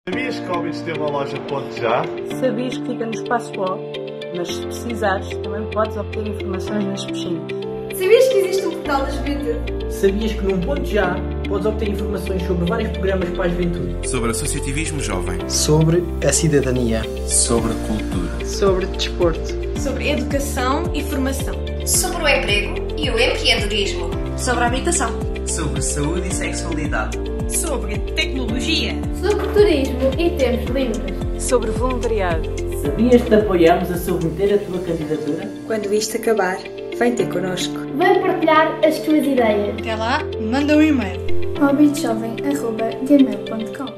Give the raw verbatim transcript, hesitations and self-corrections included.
Sabias que Óbidos tem uma loja ponto já? Sabias que fica no Espaço O, mas se precisares também podes obter informações nas piscinas. Sabias que existe um portal da juventude? Sabias que num ponto já podes obter informações sobre vários programas para a juventude? Sobre associativismo jovem. Sobre a cidadania. Sobre cultura. Sobre desporto. Sobre educação e formação. Sobre o emprego e o empreendedorismo. Sobre a habitação. Sobre saúde e sexualidade. Sobre tecnologia. Sobre turismo e tempos livres. Sobre voluntariado. Sabias que te apoiamos a submeter a tua candidatura? Quando isto acabar, vem ter connosco. Vem partilhar as tuas ideias. Até lá, manda um e-mail. óbidos jovem arroba gmail ponto com